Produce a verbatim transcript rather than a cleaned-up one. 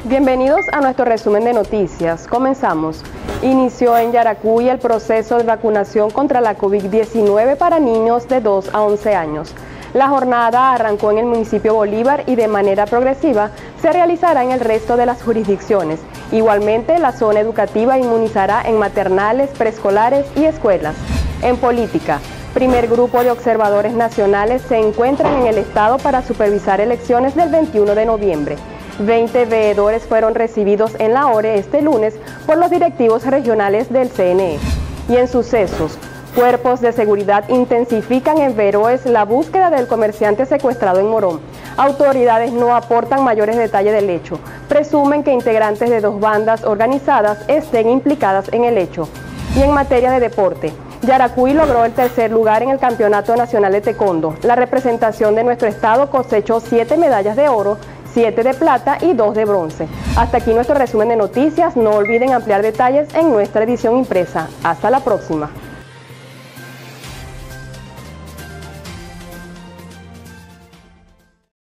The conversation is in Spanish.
Bienvenidos a nuestro resumen de noticias. Comenzamos. Inició en Yaracuy el proceso de vacunación contra la COVID diecinueve para niños de dos a once años. La jornada arrancó en el municipio Bolívar y de manera progresiva se realizará en el resto de las jurisdicciones. Igualmente, la zona educativa inmunizará en maternales, preescolares y escuelas. En política, primer grupo de observadores nacionales se encuentran en el estado para supervisar elecciones del veintiuno de noviembre. veinte veedores fueron recibidos en la O R E este lunes por los directivos regionales del C N E. Y en sucesos, cuerpos de seguridad intensifican en Veroes la búsqueda del comerciante secuestrado en Morón. Autoridades no aportan mayores detalles del hecho. Presumen que integrantes de dos bandas organizadas estén implicadas en el hecho. Y en materia de deporte, Yaracuy logró el tercer lugar en el Campeonato Nacional de Taekwondo. La representación de nuestro estado cosechó siete medallas de oro, siete de plata y dos de bronce. Hasta aquí nuestro resumen de noticias. No olviden ampliar detalles en nuestra edición impresa. Hasta la próxima.